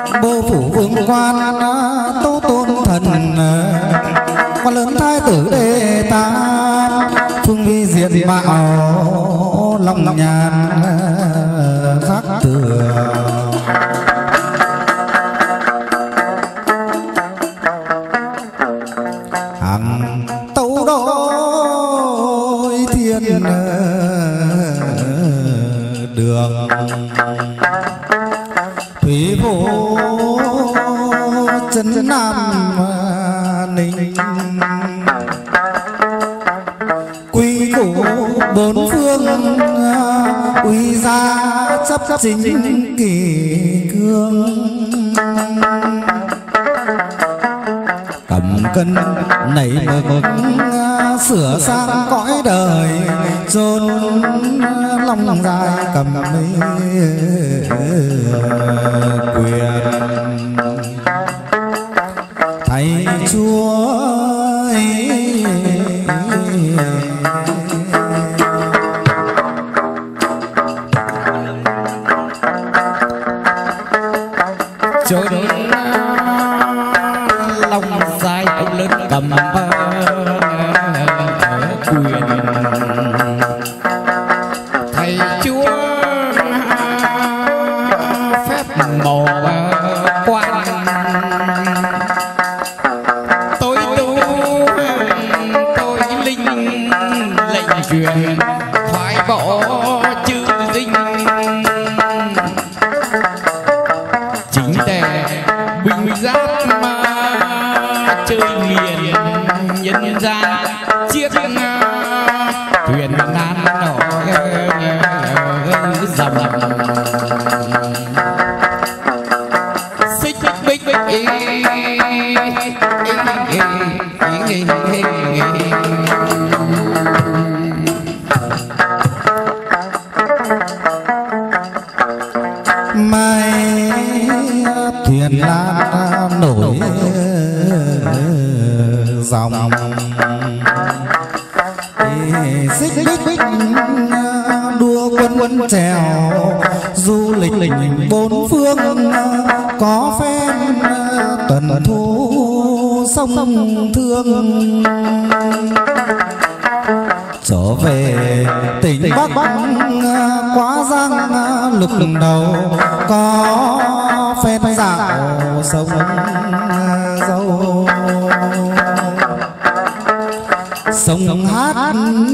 Bô phủ vương quan tấu tôn thần, quan lớn thái tử Đề Tam, phương vi diện mạo long nhàn khác thường. Hằng tấu đôi thiên đường, thủy vô trấn Nam Ninh, quy củ bốn phương uy gia chấp chính kỷ cương. Cầm cân nảy mực sửa sang cõi đời, chôn long dài cầm quyền. Thầy chúa chôn long dài ông lớn cầm quyền. Thầy chúa phép màu quan, tôi tu tôi linh lệnh truyền thoái bỏ chữ dinh. Chính tề bình giáp mà chơi miền nhân gian, chiếc thuyền nan nọ dầm xích bích bích mai thuyền lan nổi dòng, xích bích bích đua quân trèo, du lịch bốn phương có phen tuần thu sông Thương. Trở về tỉnh Bắc quá giang lục đầu, có phen dạo sông dâu, sông hát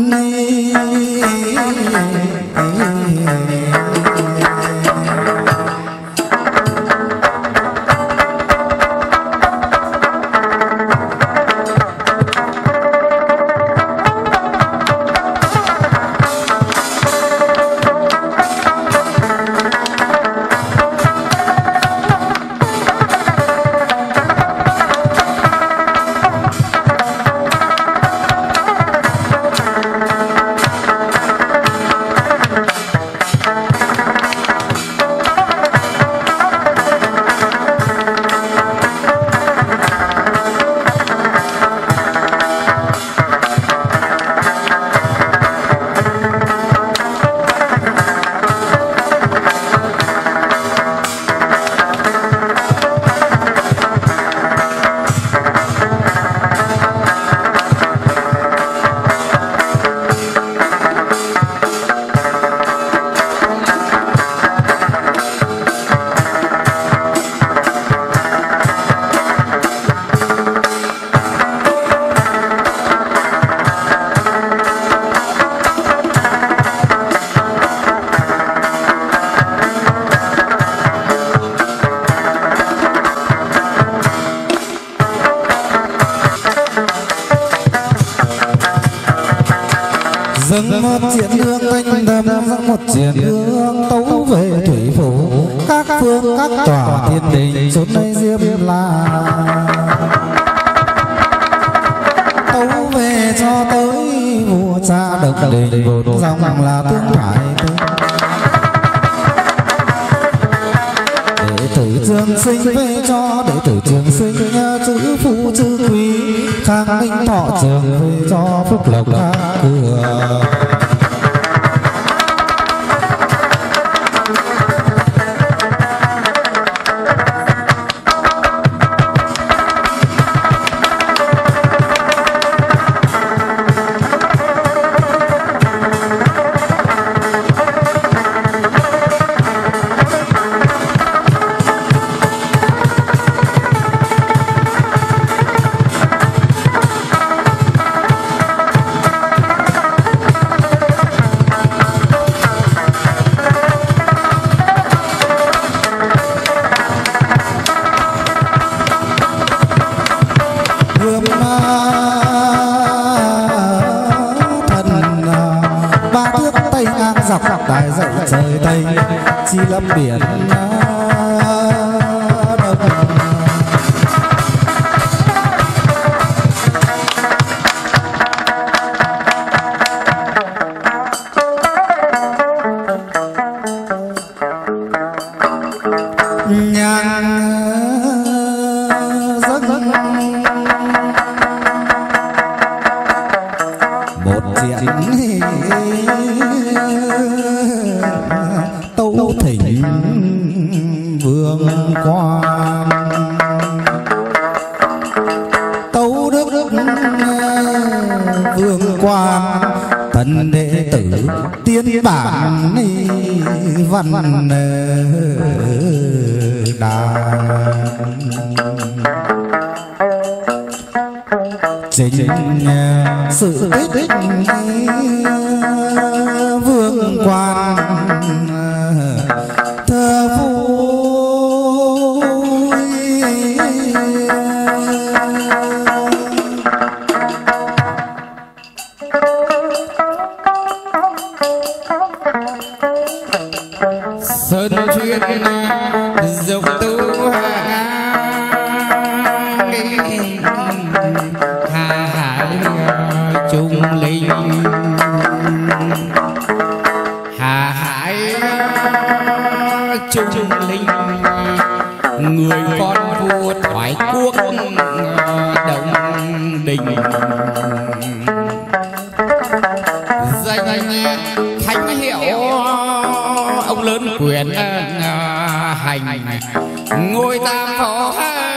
dâng một chiến hương thanh thầm, dâng một chiến hương tấu về thủy phủ các phương các tòa thiên đình chốn đây Diêm La. Tấu về cho tới vua cha độc đình vốn dòng là tương thoại. Đệ tử Trường Sinh về cho đệ tử Trường Sinh chữ phụ chữ quý, khang minh thọ trường về cho phúc lộc cửa. gươm thần ba thước tây ngang dọc đại dậy trời tây chi lâm biển Tâu Thỉnh Vương Quan Tâu Đức Vương Quan thần đệ tử tiên bản văn đàn chính sự tích Vương Quan thơ vui sơn chuyên dòng tu hà hải trung linh hà hải trung linh người con vua thoái quốc Đông Đình danh thánh hiệu ông lớn quyền hành ngôi tam phó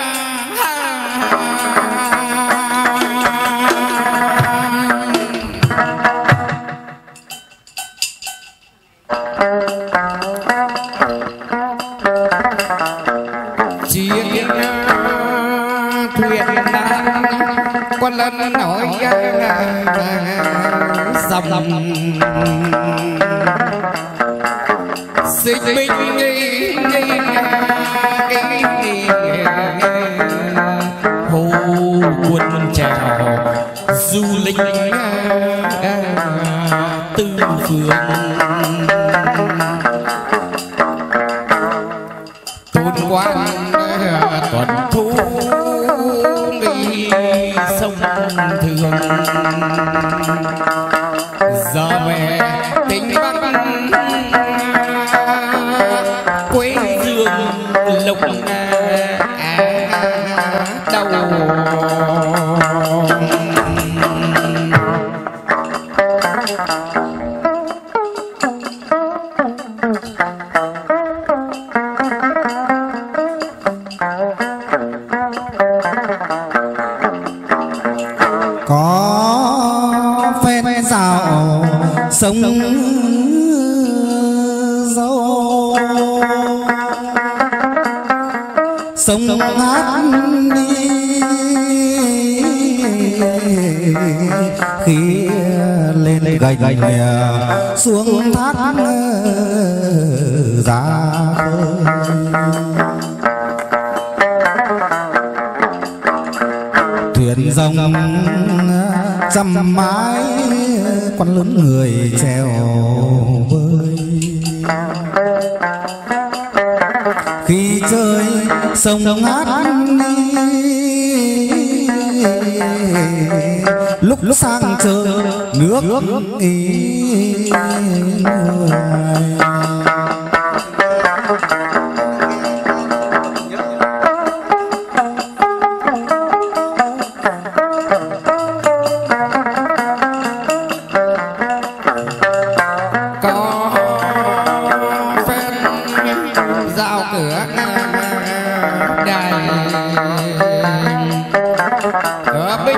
chiến thuyền quan lần nói dòng sinh binh hồ quân trào du lịch tư phương tôn quan tuần thu sông thường giờ về tỉnh Bắc quê dương lục đầu có phen rào sông dâu sông hát đi khi lên gành xuống thác ra thuyền rồng trăm mái quan lớn người chèo bơi khi chơi sông hát lúc sang chơi nước người giao cửa đài cửa bích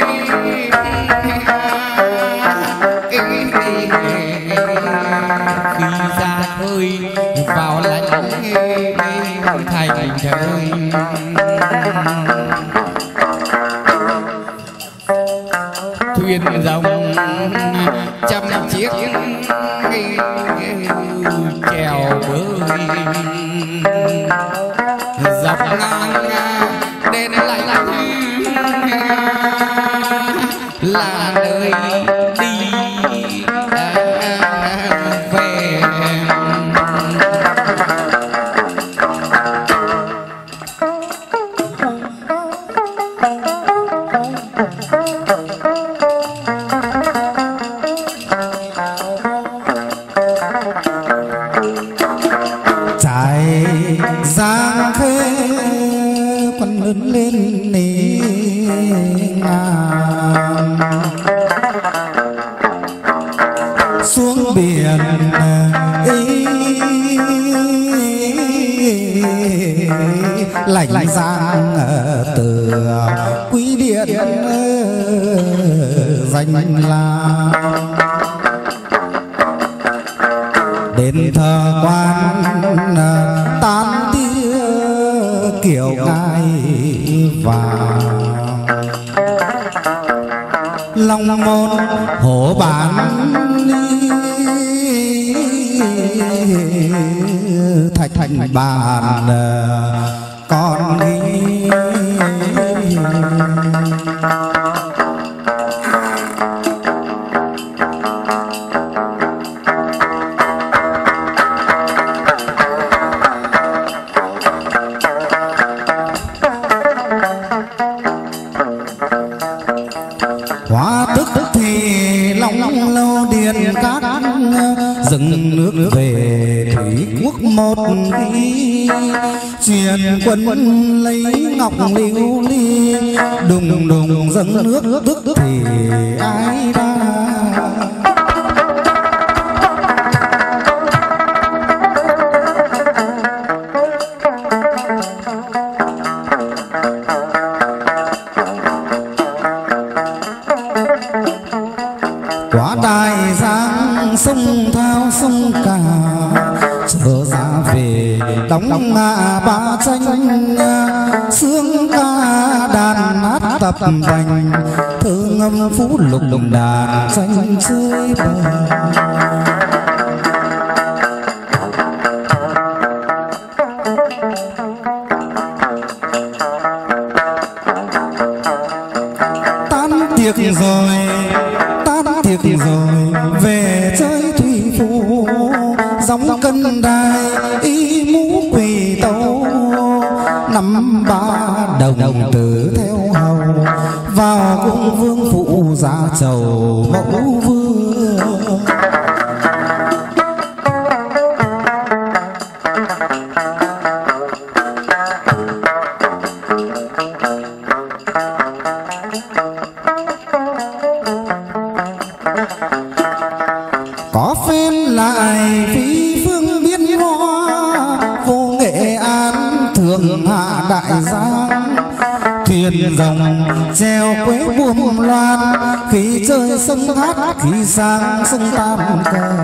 khi ra khơi vào lạnh thành trời thuyền rồng trăm chiếc chèo bơi dọc ngang đến lạnh là nơi đi về. trải giang khê con lớn lên nề ngang xuống biển ấy lạnh giang từ quý điện danh lam đến thờ quan tan tia kiểu ngai vàng long môn hổ bản thạch thành bàn con đi hóa tức thì long lâu điền cát dừng nước về thủy quốc một ý truyền quân lấy ngọc lưu ly đùng đùng dâng nước tức thì ai ra quá đại giang sông thao sông cả trở ra về đóng ngã ba tranh sướng ca đàn hát tập bành thơ ngâm phú lục đàn tranh chơi bờ tan tiệc rồi tiệc rồi về chơi thủy phủ gióng cân đài y mũ quỳ tấu năm ba đồng tử theo hầu vào cung vương phụ ra chầu mẫu vương có phen lại phi phương biên hoa vô Nghệ An thượng hạ đại giang thuyền rồng treo quế buồm loan khi chơi sông hát khi sang sông Tam Cờ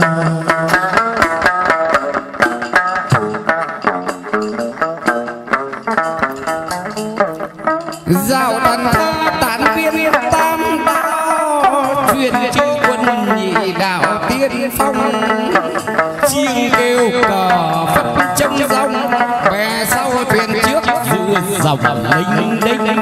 dạo đàn thơ tán viên tam đạo truyền chữ quân nhị đạo tiên phong chiêng kêu cờ phất trong dòng bè sau thuyền trước giữa dòng linh đinh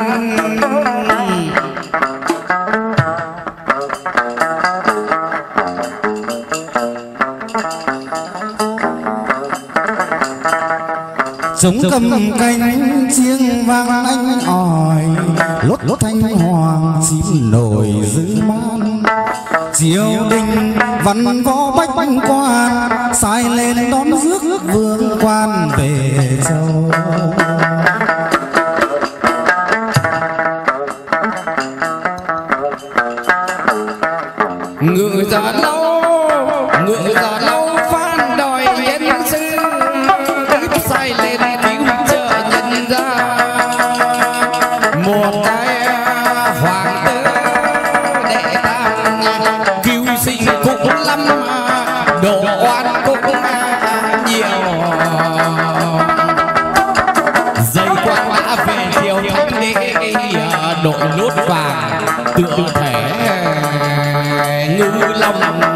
trống cầm cánh chiêng vang anh ỏi lốt thanh hoàng chim nổi giữ man triều đình văn võ bách quan sai lên đón rước vương quan về châu ngựa già lâu phan đòi nhân sư tiếp sai lên cứu trợ nhân ra một cái hoàng tử đệ tam cứu sinh cũng lắm độ oan cũng nhiều dây quan đã về triều thánh đế đội nốt vàng tựa thể ngư long